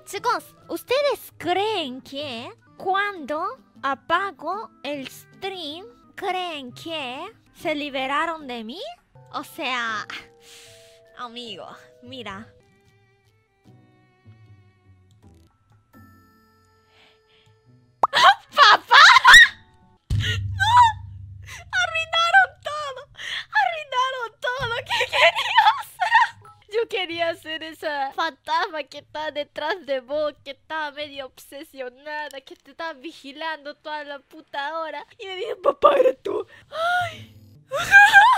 Chicos, ¿ustedes creen que cuando apago el stream, creen que se liberaron de mí? O sea, amigo, mira. ¡Papá! ¡No! ¡Arruinaron todo! ¡Arruinaron todo lo que quería hacer! Yo quería hacer esa fantasma que está detrás de vos, que está medio obsesionada, que te está vigilando toda la puta hora. Y me dije, papá, eres tú. ¡Ay!